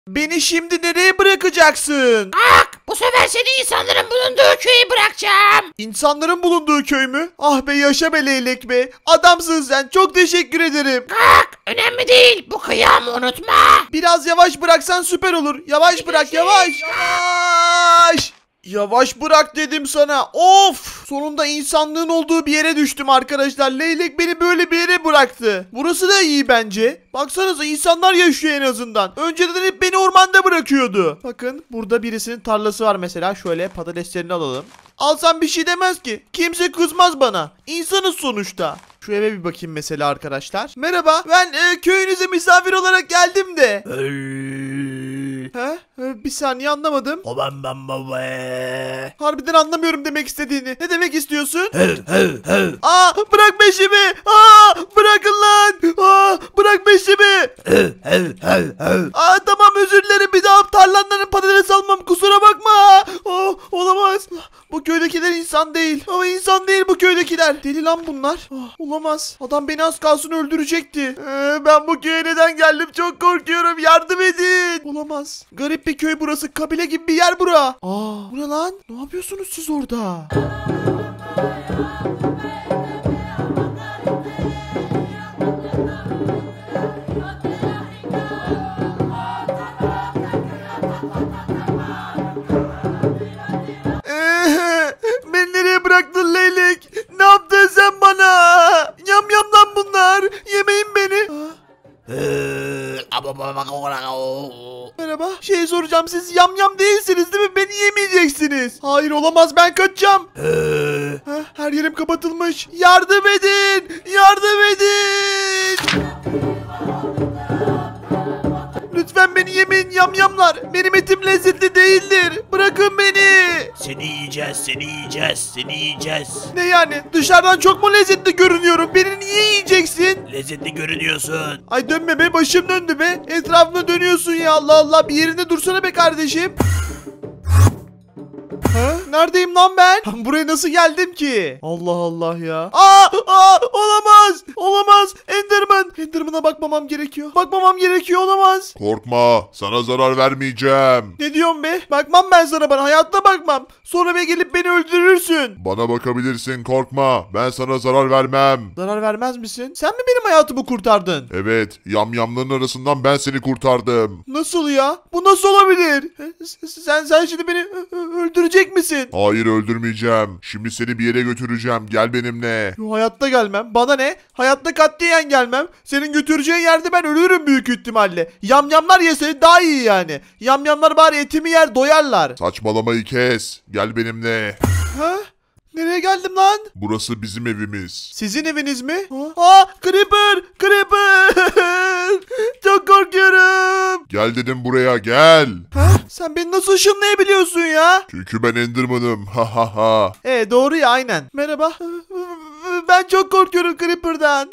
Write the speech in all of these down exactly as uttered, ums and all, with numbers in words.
Beni şimdi nereye bırakacaksın? Bak, bu sefer seni insanların bulunduğu köye bırakacağım. İnsanların bulunduğu köy mü? Ah be, yaşa be leylek be. Adamsın sen, çok teşekkür ederim. Bak, önemli değil, bu kıyamı unutma. Biraz yavaş bıraksan süper olur. Yavaş bırak, yavaş. Yavaş. Yavaş bırak dedim sana. Of! Sonunda insanlığın olduğu bir yere düştüm arkadaşlar. Leylek beni böyle bir yere bıraktı. Burası da iyi bence. Baksanıza, insanlar yaşıyor en azından. Önceden hep beni ormanda bırakıyordu. Bakın, burada birisinin tarlası var mesela. Şöyle patateslerini alalım. Alsam bir şey demez ki. Kimse kızmaz bana. İnsanız sonuçta. Şu eve bir bakayım mesela arkadaşlar. Merhaba, ben e, köyünüze misafir olarak geldim de. He? E, bir saniye, anlamadım. Oban ben baba. Harbiden anlamıyorum demek istediğini. Ne demek istiyorsun? Aa, bırak peşimi. Aa, bırakın lan. Aa, bırak peşimi. Aa, tamam, özür dilerim. Bir daha tarlanların patates almam. Kusura bakma. Oh, olamaz. Bu köydekiler insan değil. Ama insan değil bu köydekiler. Deli lan bunlar. Oh, olamaz. Adam beni az kalsın öldürecekti. Ee, ben bu köye neden geldim? Çok korkuyorum. Yardım edin. Olamaz. Garip bir köy burası. Kabile gibi bir yer bura. Aa, bu ne lan? Ne yapıyorsunuz siz orada? Beni nereye bıraktın leylek? Ne yaptın sen bana? Yam yam lan bunlar. Yemeyin beni. Merhaba. Şey soracağım, siz yam yam değilsiniz değil mi? Beni yemeyeceksiniz. Hayır, olamaz, ben kaçacağım. Ha, her yerim kapatılmış. Yardım edin. Yardım edin. Lütfen beni yemeyin yamyamlar. Benim etim lezzetli değildir. Bırakın beni. Seni yiyeceğiz, seni yiyeceğiz, seni yiyeceğiz. Ne yani? Dışarıdan çok mu lezzetli görünüyorum? Beni niye yiyeceksin? Lezzetli görünüyorsun. Ay dönme be, başım döndü be. Etrafına dönüyorsun ya, Allah Allah. Bir yerinde dursana be kardeşim. Ha? Neredeyim lan ben? Buraya nasıl geldim ki? Allah Allah ya. Aa, aa, olamaz. Olamaz. Enderman. Enderman'a bakmamam gerekiyor. Bakmamam gerekiyor, olamaz. Korkma, sana zarar vermeyeceğim. Ne diyorsun be? Bakmam ben sana, bana hayatta bakmam. Sonra be gelip beni öldürürsün. Bana bakabilirsin, korkma. Ben sana zarar vermem. Zarar vermez misin? Sen mi benim hayatımı kurtardın? Evet, yamyamların arasından ben seni kurtardım. Nasıl ya? Bu nasıl olabilir? Sen sen şimdi beni öldürecek misin? Hayır, öldürmeyeceğim. Şimdi seni bir yere götüreceğim. Gel benimle. Yo, hayatta gelmem. Bana ne? Hayatta katliyen gelmem. Senin götüreceğin yerde ben ölürüm büyük ihtimalle. Yamyamlar yese daha iyi yani. Yamyamlar bari etimi yer, doyarlar. Saçmalamayı kes. Gel benimle. Ha? Nereye geldim lan? Burası bizim evimiz. Sizin eviniz mi? Ha? Aa, Creeper! Creeper! Çok korkuyorum. Gel dedim, buraya gel. Ha? Sen beni nasıl ışınlayabiliyorsun ya? Çünkü ben Enderman'ım. Ha ha ha. E doğru ya, aynen. Merhaba. Ben çok korkuyorum Creeper'dan.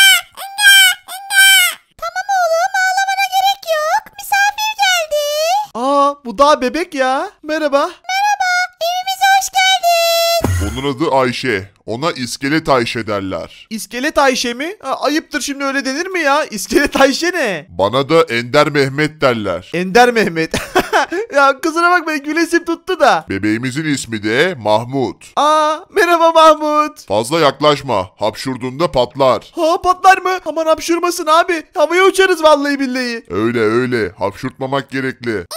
Tamam oğlum, ağlamana gerek yok. Misafir geldi. Aa, bu daha bebek ya. Merhaba. Merhaba, evimize hoş geldin. Onun adı Ayşe. Ona iskelet Ayşe derler. İskelet Ayşe mi? Ha, ayıptır şimdi, öyle denir mi ya? İskelet Ayşe ne? Bana da Ender Mehmet derler. Ender Mehmet. Ya kusura bakma, gülesim tuttu da. Bebeğimizin ismi de Mahmut. Aa, merhaba Mahmut. Fazla yaklaşma. Hapşurduğunda patlar. Ha, patlar mı? Aman hapşurmasın abi. Havaya uçarız vallahi billahi. Öyle öyle. Hapşurtmamak gerekli.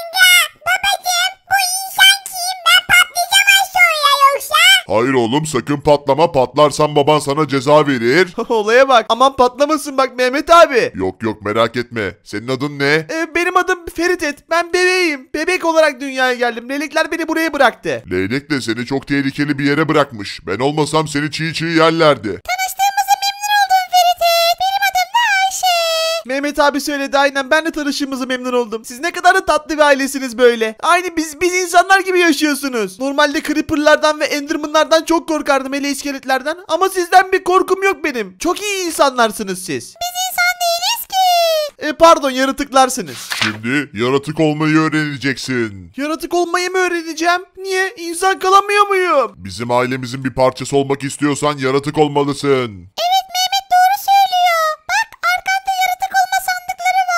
Hayır oğlum, sakın patlama. Patlarsan baban sana ceza verir. Olaya bak. Aman patlamasın bak Mehmet abi. Yok yok, merak etme. Senin adın ne? Ee, benim adım Feritet. Ben bebeğim. Bebek olarak dünyaya geldim. Leylekler beni buraya bıraktı. Leylek de seni çok tehlikeli bir yere bırakmış. Ben olmasam seni çiğ çiğ yerlerdi. Tanıştığımıza memnun oldum Ferit. Benim adım da Ayşe. Mehmet abi söyledi, aynen, ben de tanıştığımıza memnun oldum. Siz ne kadar da tatlı bir ailesiniz böyle. Aynı biz biz insanlar gibi yaşıyorsunuz. Normalde Creeper'lardan ve Enderman'lardan çok korkardım, hele iskeletlerden. Ama sizden bir korkum yok benim. Çok iyi insanlarsınız siz. Biz insan değiliz ki. E, pardon, yaratıklarsınız. Şimdi yaratık olmayı öğreneceksin. Yaratık olmayı mı öğreneceğim? Niye? İnsan kalamıyor muyum? Bizim ailemizin bir parçası olmak istiyorsan yaratık olmalısın. Evet, Mehmet doğru söylüyor. Bak, arkanda yaratık olma sandıkları var.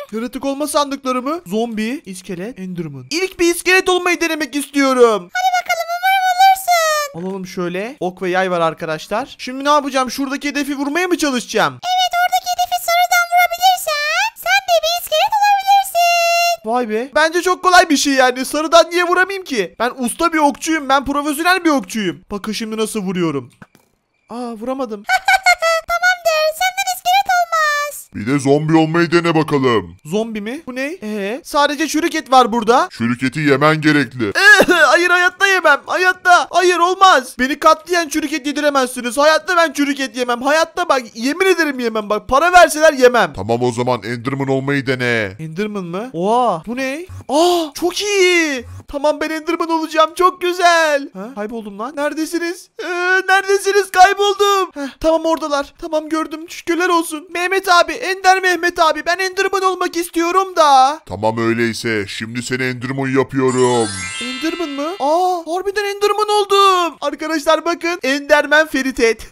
Yaratık olma sandıkları mı? Zombi, iskelet, enderman. İlk bir iskelet olmayı denemek istiyorum. Hadi bakalım umarım olursun. Alalım şöyle. Ok ve yay var arkadaşlar. Şimdi ne yapacağım? Şuradaki hedefi vurmaya mı çalışacağım? Evet, oradaki hedefi sarıdan vurabilirsen sen de bir iskelet olabilirsin. Vay be. Bence çok kolay bir şey yani. Sarıdan niye vuramayayım ki? Ben usta bir okçuyum. Ben profesyonel bir okçuyum. Bakın şimdi nasıl vuruyorum. Aa, vuramadım. Tamamdır, senden iskelet olmaz. Bir de zombi olmayı dene bakalım. Zombi mi? Bu ne? Ee, sadece çürük et var burada. Çürük eti yemen gerekli. Hayır, hayatta yemem. Hayatta. Hayır, olmaz. Beni katlayan çürük et yediremezsiniz. Hayatta ben çürük et yemem. Hayatta bak, yemin ederim yemem bak. Para verseler yemem. Tamam o zaman Enderman olmayı dene. Enderman mı? Oha, bu ne? Aa, çok iyi. Tamam, ben Enderman olacağım. Çok güzel. Ha, kayboldum lan. Neredesiniz? Ee, neredesiniz? Kayboldum. Heh, tamam, oradalar. Tamam, gördüm. Şükürler olsun. Mehmet abi, Ender Mehmet abi. Ben Enderman olmak istiyorum da. Tamam öyleyse şimdi seni Enderman yapıyorum. Enderman mı? Aa, harbiden Enderman oldum. Arkadaşlar bakın. Enderman Feritet.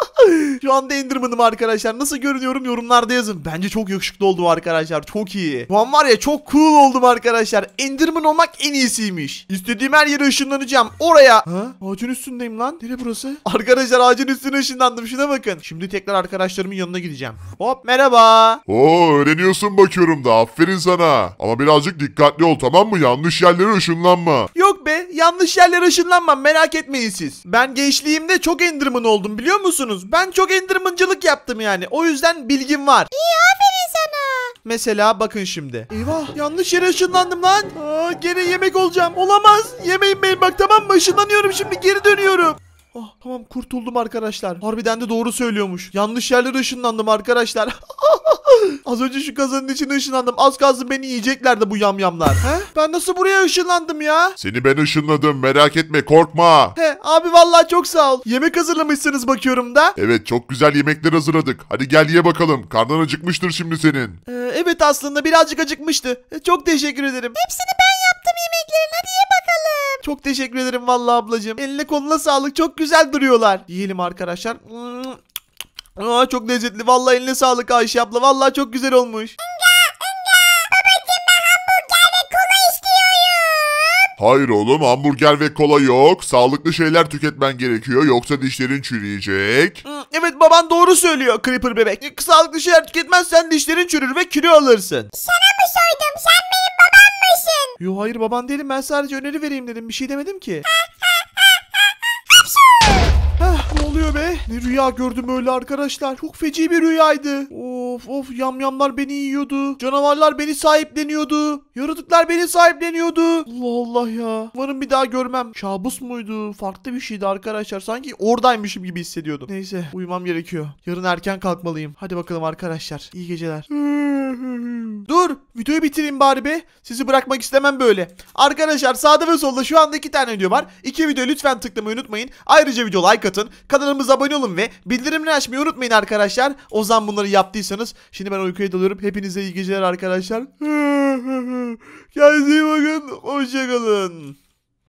Şu anda Enderman'ım arkadaşlar. Nasıl görünüyorum yorumlarda yazın. Bence çok yakışıklı oldum arkadaşlar. Çok iyi. Şu an var ya, çok cool oldum arkadaşlar. Enderman olmak en iyisiymiş. İstediğim her yere ışınlanacağım. Oraya. Ha? Ağacın üstündeyim lan. Nere burası? Arkadaşlar ağacın üstüne ışınlandım. Şuna bakın. Şimdi tekrar arkadaşlarımın yanına gideceğim. Hop, merhaba. Oo öğreniyorsun bakıyorum da aferin sana. Ama birazcık dikkatli ol tamam mı? Yanlış yerlere ışınlanma. Yok be, yanlış yerlere ışınlanmam, merak etmeyin siz. Ben gençliğimde çok Enderman oldum, biliyor musunuz? Ben çok Endermancılık yaptım yani. O yüzden bilgim var. İyi, aferin sana. Mesela bakın şimdi. Eyvah, yanlış yere ışınlandım lan. Aa, gene yemek olacağım. Olamaz. Yemeyin beni bak, tamam mı? Işınlanıyorum şimdi, geri dönüyorum. Oh, tamam, kurtuldum arkadaşlar. Harbiden de doğru söylüyormuş. Yanlış yerlere ışınlandım arkadaşlar. Az önce şu kazanın içine ışınlandım. Az kalsın beni yiyeceklerdi bu yamyamlar. He? Ben nasıl buraya ışınlandım ya? Seni ben ışınladım merak etme korkma. He, abi vallahi çok sağ ol. Yemek hazırlamışsınız bakıyorum da. Evet çok güzel yemekler hazırladık. Hadi gel ye bakalım. Karnın acıkmıştır şimdi senin. Ee, evet, aslında birazcık acıkmıştı. E, Çok teşekkür ederim. Hepsini ben yaptım yemeklerin, hadi ye bakalım. Çok teşekkür ederim vallahi ablacığım. Eline koluna sağlık. Çok güzel duruyorlar. Yiyelim arkadaşlar. Aa, çok lezzetli. Vallahi eline sağlık Ayşe abla. Vallahi çok güzel olmuş. Hayır oğlum hamburger ve kola yok. Sağlıklı şeyler tüketmen gerekiyor. Yoksa dişlerin çürüyecek. Hı, Evet, baban doğru söylüyor Creeper bebek. Sağlıklı şeyler tüketmezsen dişlerin çürür ve kilo alırsın. Sana mı soydum, sen benim babam mısın? Yo, hayır, baban değilim. Ben sadece öneri vereyim dedim. Bir şey demedim ki. Heh, ne oluyor be? Ne rüya gördüm öyle arkadaşlar. Çok feci bir rüyaydı. Of of, yamyamlar beni yiyordu. Canavarlar beni sahipleniyordu. Yaratıklar beni sahipleniyordu. Allah Allah ya. Umarım bir daha görmem. Kabus muydu? Farklı bir şeydi arkadaşlar. Sanki oradaymışım gibi hissediyordum. Neyse, uyumam gerekiyor. Yarın erken kalkmalıyım. Hadi bakalım arkadaşlar. İyi geceler. Dur, videoyu bitireyim bari be. Sizi bırakmak istemem böyle. Arkadaşlar sağda ve solda şu anda iki tane video var. İki video lütfen tıklamayı unutmayın. Ayrıca video like atın. Kanalımıza abone olun ve bildirimleri açmayı unutmayın arkadaşlar. O zaman bunları yaptıysanız şimdi ben uykuya dalıyorum. Hepinize iyi geceler arkadaşlar. Kendinize iyi bakın. Hoşçakalın.